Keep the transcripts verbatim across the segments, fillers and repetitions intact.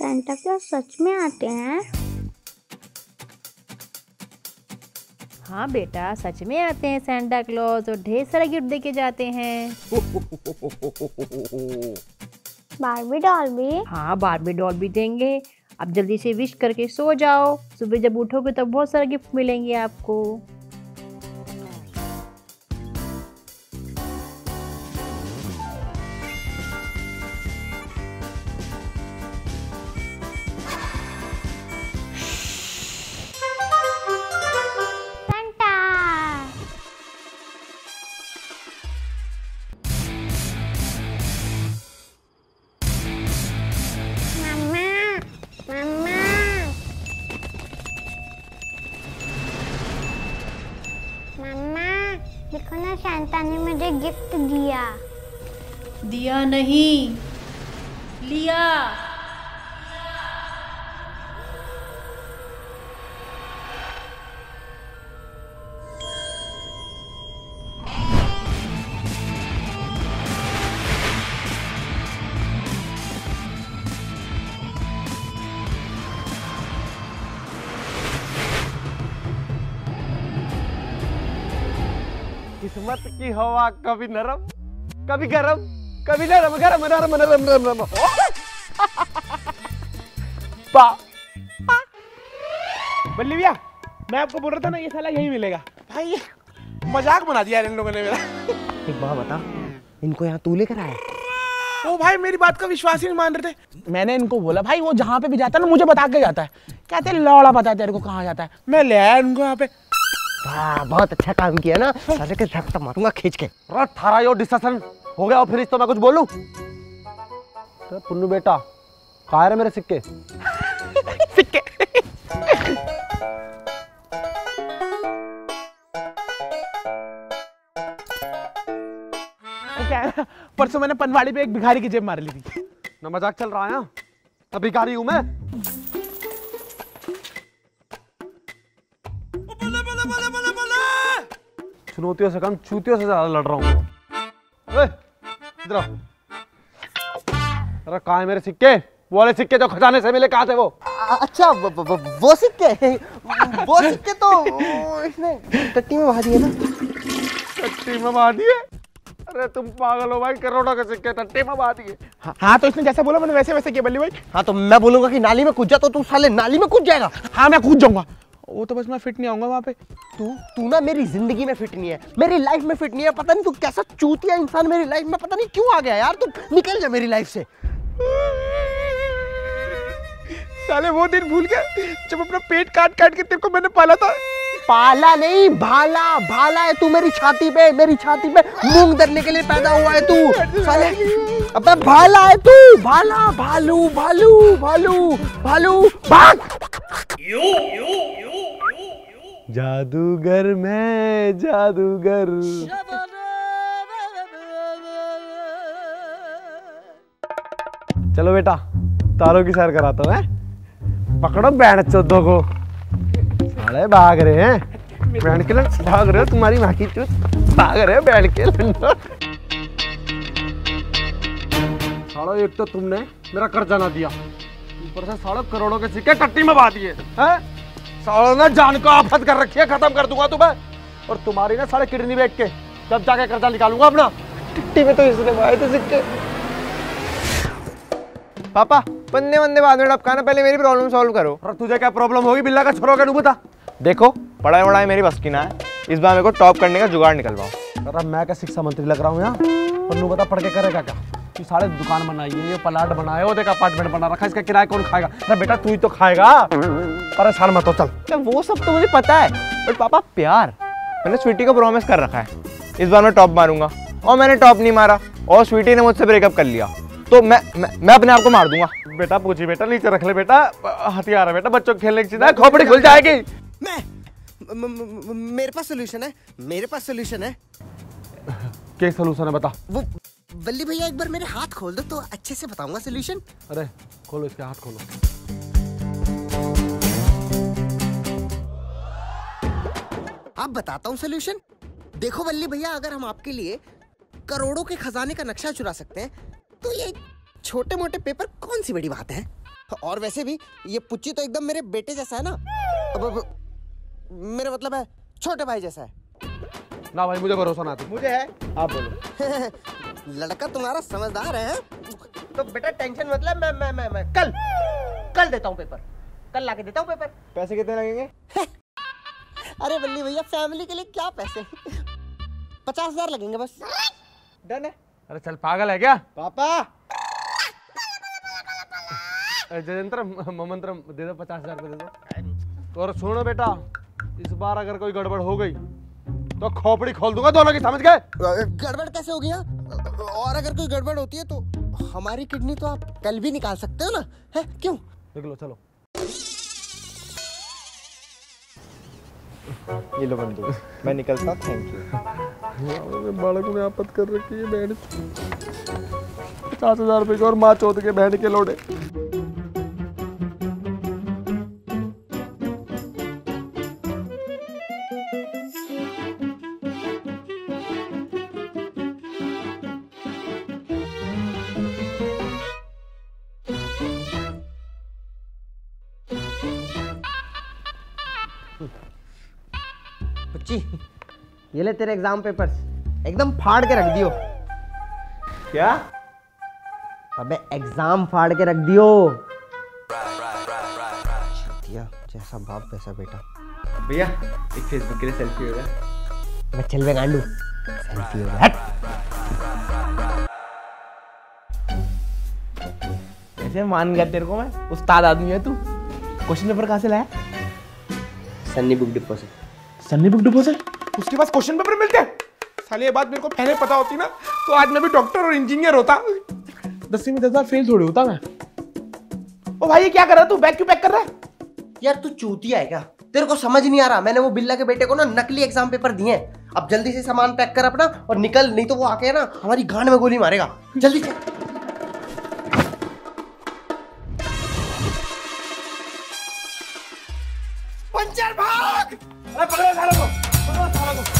Santa Claus सच में आते हैं? हाँ बेटा, सच में आते हैं सेंटा क्लॉज और ढेर सारा गिफ्ट देके जाते हैं। बार्बी डॉल भी? हाँ, बार्बी डॉल भी देंगे। अब जल्दी से विश करके सो जाओ, सुबह जब उठोगे तब बहुत सारे गिफ्ट मिलेंगे आपको। देखो ना, सांता ने मुझे गिफ्ट दिया। दिया नहीं, लिया। किस्मत की हवा कभी नरम कभी गरम, कभी नरम गरम नरम नरम नरम नरम। पा बल्ली भैया, मैं आपको बोल रहा था ना, ये साला यही मिलेगा। भाई मजाक बना दिया इन लोगों ने मेरा। एक बात बता, इनको यहाँ तू लेकर आया? ओ भाई, मेरी बात का विश्वास ही नहीं मान रहे थे। मैंने इनको बोला भाई, वो जहाँ पे भी जाता है ना मुझे बता के जाता है। कहते लौड़ा पता है तेरे को कहाँ जाता है। मैं ले आया इनको यहाँ पे। हाँ, बहुत अच्छा काम किया ना। साले के झपटा मारूंगा खींच के। थारा यो डिस्कशन हो गया और फिर इस तो मैं कुछ बोलूं? तो पुन्नू बेटा, कहाँ है मेरे सिक्के? सिक्के तो क्या है, परसों मैंने पनवाड़ी पे एक भिखारी की जेब मार ली थी। ना मजाक चल रहा है? अब भिखारी हूं मैं। चुनौतियों से कम चूतियों से ज्यादा लड़ रहा हूँ। इधर आओ। अरे कहाँ है मेरे सिक्के? वो वाले सिक्के जो खजाने से मिले, कहाँ थे वो? अच्छा, वो, वो, वो सिक्के वो सिक्के तो इसने टट्टी में बहा दिए ना। टट्टी में बहा दिए? अरे तुम पागल हो भाई, करोड़ों के सिक्के टट्टी में बहा दिए। हाँ, तो इसने जैसा बोला मैंने वैसे वैसे किया बल्ली भाई। हाँ, तो मैं बोलूंगा कि नाली में कूद जा, तो तू साले नाली में कूद जाएगा। हाँ, मैं कूद जाऊंगा। वो तो बस मैं फिट नहीं आऊंगा वहाँ पे। तू तू ना मेरी जिंदगी में फिट नहीं है, मेरी लाइफ में फिट नहीं है। पता नहीं तू कैसा चूतिया इंसान मेरी लाइफ में पता नहीं क्यों आ गया यार। तू निकल जा मेरी लाइफ से। साले वो दिन भूल गया जब अपना पेट काट काट के तेरे को मैंने पाला था। पाला नहीं, भाला भाला है तू मेरी छाती पे, मेरी छाती पे मूंग दरने के लिए पैदा हुआ है तू साले। अबे भाला है तू, भाला, भालू भालू भालू भालू भाग। जादूगर मैं जादूगर। चलो बेटा, तारों की सैर कराता हूँ। पकड़ो बैंड चौदह को। साले भाग रहे हैं बैंड के लंड, भाग रहे हो तुम्हारी माँ की चूत, भाग रहे हो बैंड के लंड। सालो, एक तो तुमने मेरा कर्जा ना दिया, ऊपर से सालों करोड़ों के सिक्के टट्टी में बहा दिए हैं। सालों ने जान को आफत कर रखी है, खत्म कर दूंगा तुम्हें। और तुम्हारी ना साले किडनी बेच के जब जाके कर्जा निकालूंगा अपना। टट्टी में तो इसने बहाए थे सिक्के। पापा, बंदे बंदे बाद में टपकाना, पहले मेरी प्रॉब्लम सॉल्व करो। और तुझे क्या प्रॉब्लम होगी बिल्ला का छोरो का? बता। देखो, पढ़ाई वढ़ाई मेरी बस की ना है, इस बार मेरे को टॉप करने का जुगाड़ निकलवाओ। अरे मैं क्या शिक्षा मंत्री लग रहा हूँ यहाँ? पन्नू बता, पढ़ के करेगा क्या? तू सारे दुकान बनाई है, ये प्लाट बनाया, वो देख अपार्टमेंट बना रखा है, इसका किराया कौन खाएगा? अरे बेटा तू ही तो खाएगा, परेशान मत हो। चल। क्या वो सब तो मुझे पता है, बट पापा प्यार, मैंने स्वीटी को प्रॉमिस कर रखा है इस बार मैं टॉप मारूंगा, और मैंने टॉप नहीं मारा और स्वीटी ने मुझसे ब्रेकअप कर लिया, तो मैं मैं, मैं अपने आप को मार दूंगा। बेटा पूछी, बेटा नीचे रख ले बेटा, हथियार है बेटा, बच्चों खेलने की चीज है, खोपड़ी खुल जाएगी। मैं म, म, मेरे पास सोल्यूशन है, मेरे पास सोल्यूशन है। क्या सोल्यूशन है बता? वो बल्ली भैया एक बार मेरे हाथ खोल दो तो अच्छे से बताऊंगा सोल्यूशन। अरे खोलो इसके हाथ खोलो। आप बताता हूँ सोल्यूशन। देखो बल्ली भैया, अगर हम आपके लिए करोड़ों के खजाने का नक्शा चुरा सकते हैं तो ये छोटे मोटे पेपर कौन सी बड़ी बात है। और वैसे भी ये पुच्ची तो एकदम मेरे बेटे जैसा है ना। अब, अब, मेरा मतलब है छोटे भाई जैसा है ना भाई, मुझे भरोसा ना। मुझे है, आप बोलो। लड़का तुम्हारा समझदार है। तो बेटा टेंशन मतलब मैं मैं मैं मैं कल कल देता हूँ पेपर, कल लाके देता हूँ पेपर। पैसे कितने लगेंगे? अरे बल्ली भैया, फैमिली के लिए क्या पैसे, पचास हजार लगेंगे बस। डन है। अरे चल, पागल है क्या? पापा जयंत्र मंत्र दे दो, पचास हजार रुपये दे दो। और सुनो बेटा, इस बार अगर कोई गड़बड़ हो गई तो खोपड़ी खोल दूंगा दोनों की, समझ गए? गड़बड़ कैसे हो गया? और अगर कोई गड़बड़ होती है तो हमारी किडनी तो आप कल भी निकाल सकते हो ना, है क्यों? निकलो चलो। ये लो बंदूक, मैं निकलता। Thank you. बालक ने आपत कर रखी है बहन। पचास हजार रुपए की और माँ चौथ के बहन के लोडे। पुच्ची, ये ले तेरे एग्जाम पेपर्स, एकदम फाड़ के रख दियो। क्या? अबे एग्जाम फाड़ के रख दियो। दिया जैसा बाप वैसा बेटा। भैया एक फेसबुक के लिए सेल्फी होगा। मैं चल में गांडू सेल्फी होगा। हट। ऐसे मान गया तेरे को मैं, उस्ताद आदमी है तू। क्वेश्चन पेपर कहाँ से लाया? Sunny book deposit. Sunny book deposit? उसके पास क्वेश्चन पेपर मिलते हैं? साले ये बात मेरे को पहले पता होती ना तो आज मैं भी डॉक्टर और इंजीनियर होता। दसवीं में दस बार फेल थोड़ी होता मैं। ओ भाई ये क्या कर रहा है तू? बैग क्यों पैक कर रहा है? यार तू चूतिया है क्या? तेरे को समझ नहीं आ रहा? मैंने वो बिल्ला के बेटे को ना नकली एग्जाम पेपर दिए। अब जल्दी से सामान पैक कर अपना और निकल, नहीं तो वो आके ना हमारी गांड में गोली मारेगा। जल्दी से। पंचर भाग! अरे पकड़ो सालों को, पकड़ो सालों को।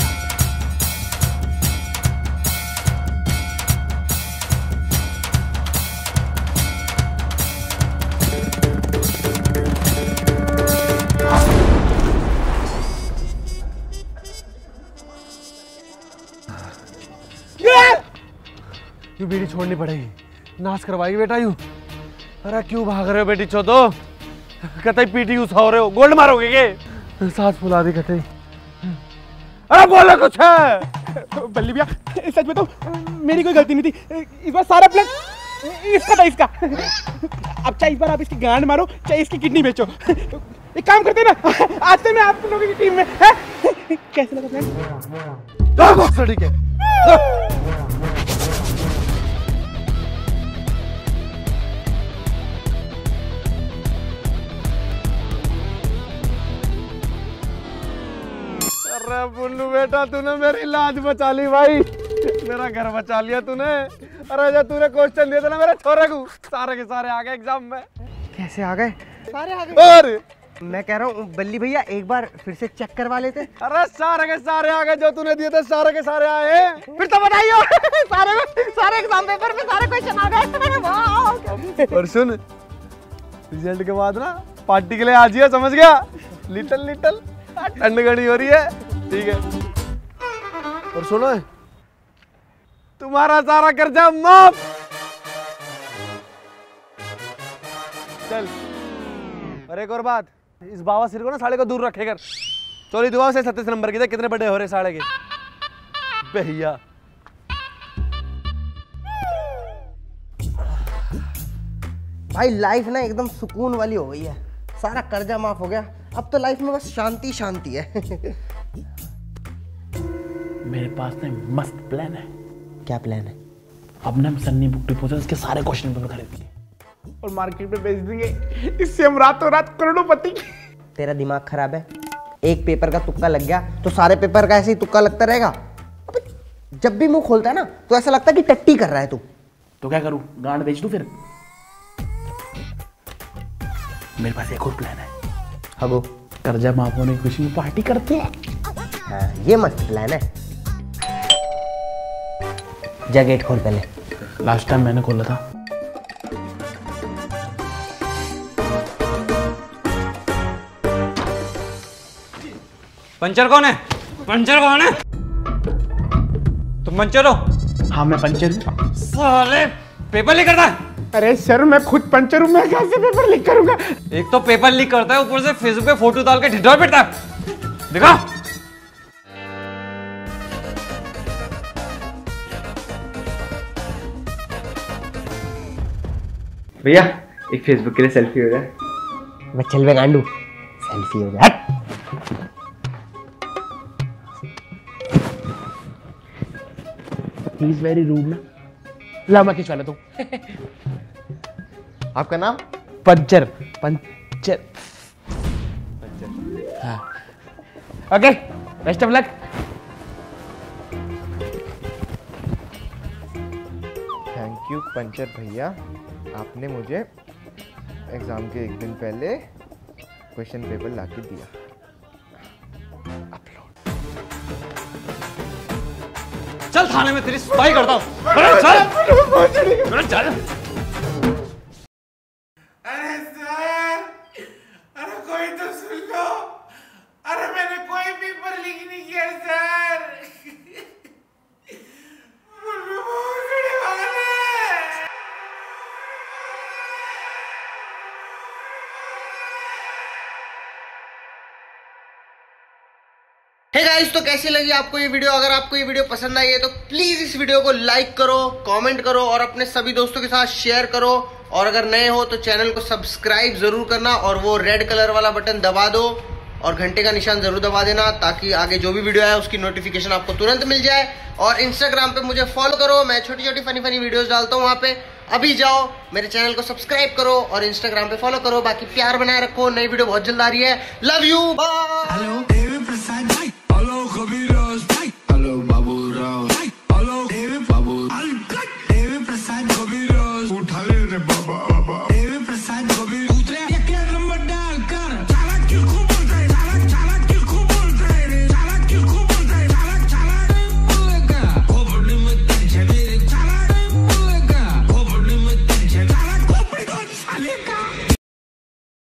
यू बीड़ी छोड़नी पड़ेगी, नाश करवाएगी बेटा यू। अरे क्यों भाग रहे हो बेटी छो तो? कतई पीटी उठा रहे हो, गोल्ड मारोगे के? सांस फुला दी कतई। अरे बोलो कुछ है। बल्ली भैया सच में तो मेरी कोई गलती नहीं थी। इस बार सारा प्लान इसका था, इसका। अब चाहे इस बार आप इसकी गांड मारो चाहे इसकी किडनी बेचो। एक काम करते ना, आज से मैं आप लोगों की टीम में है। कैसे लगा प्लान? ठीक है। अरे बुल्लू बेटा, तूने मेरी लाज बचा ली भाई, मेरा घर बचा लिया तूने। अरे जब तूने क्वेश्चन दिया था ना मेरे छोरे को, सारे के सारे आ गए एग्जाम में। कैसे आ गए? सारे आ गए। और मैं कह रहा हूँ बल्ली भैया एक बार फिर से चेक करवा लेते। अरे सारे के सारे आ गए, जो तूने दिए थे सारे के सारे आए। फिर तो बताइयो। सारे सारे एग्जाम पेपर में सारे क्वेश्चन आ गए। और सुन, रिजल्ट के बाद ना पार्टी के लिए आ जाइए, समझ गया? लिटल लिटल ठंड घड़ी हो रही है, ठीक है? और सुनो, तुम्हारा सारा कर्जा माफ। चल, और एक और बात, इस बाबा सिर को ना साले को दूर रखे कर। चोरी दुआ से सत्तीस नंबर की थे, कितने बड़े हो रहे साले के भैया। भाई लाइफ ना एकदम सुकून वाली हो गई है, सारा कर्जा माफ हो गया। अब तो लाइफ में बस शांति शांति है। मेरे पास ना मस्त प्लान है। क्या प्लान है? अब ना हम सन्नी बुक डिपॉजिट के सारे क्वेश्चन पेपर खरीद लेंगे और मार्केट में बेच देंगे। इससे हम रातों रात करोड़ोंपति। तेरा दिमाग खराब है? एक पेपर का तुक्का लग गया तो सारे पेपर का ऐसे ही तुक्का लगता रहेगा। जब भी मुंह खोलता है ना तो ऐसा लगता है कि टट्टी कर रहा है तू। तो क्या करूं, गांड बेच दूं फिर? मेरे पास एक और प्लान है। हगो, कर्जा माफ होने की खुशी में पार्टी करते हैं। हाँ, ये मस्त प्लान है। जा गेट खोल पहले। लास्ट टाइम मैंने खोला था। पंचर कौन है? पंचर कौन है? तुम पंचर हो? हाँ मैं पंचर हूँ। साले पेपर लीक करता है। अरे सर मैं खुद पंचर हूँ, मैं कैसे पेपर लीक करूंगा? एक तो पेपर लीक करता है, ऊपर से फेसबुक पे फोटो डाल के ढिढोर पिटता है। दिखा। भैया एक फेसबुक के लिए सेल्फी हो जाए। मैं चल में गांडू सेल्फी हो जाए। ही इज वेरी रूड ना। ला मैं खिंचवा लेता हूँ। आपका नाम? पंचर। पंचर। हाँ okay, best of luck. Thank you puncture भैया, आपने मुझे एग्जाम के एक दिन पहले क्वेश्चन पेपर लाके दिया। चल थाने में तेरी सुनवाई करता हूँ। अरे चल, अरे चल। अरे सर, अरे कोई तो सुन लो। अरे मैंने कोई पेपर लीक नहीं किया सर। मुझे बहुत बड़ी बात है। हे गाइस, तो कैसी लगी आपको ये वीडियो? अगर आपको ये वीडियो पसंद आई है तो प्लीज इस वीडियो को लाइक करो, कमेंट करो और अपने सभी दोस्तों के साथ शेयर करो। और अगर नए हो तो चैनल को सब्सक्राइब जरूर करना और वो रेड कलर वाला बटन दबा दो और घंटे का निशान जरूर दबा देना, ताकि आगे जो भी वीडियो आए उसकी नोटिफिकेशन आपको तुरंत मिल जाए। और इंस्टाग्राम पे मुझे फॉलो करो, मैं छोटी छोटी फनी फनी वीडियोस डालता हूँ वहां पे। अभी जाओ मेरे चैनल को सब्सक्राइब करो और इंस्टाग्राम पे फॉलो करो। बाकी प्यार बनाए रखो, नई वीडियो बहुत जल्द आ रही है। Love you, bye.